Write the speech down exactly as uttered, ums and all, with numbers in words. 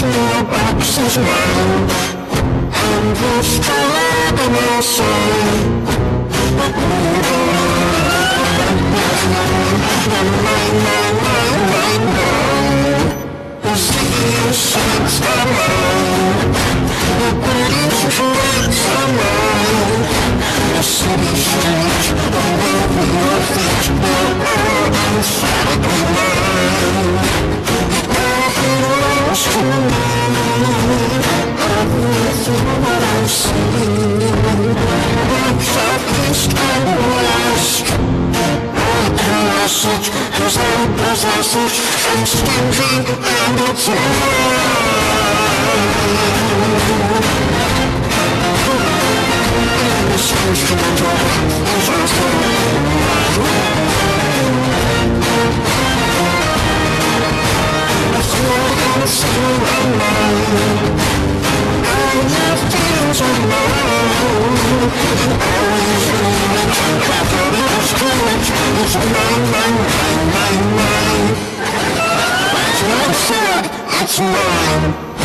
your box is mine, and this color in your soul. Cause I possess it, I'm stingy and it's this instrumental is it's your instinct and mine. I have feelings of mine. Always knowing that it is courage. It's mine, mine, mine, mine, mine. It's not sad, it's mine.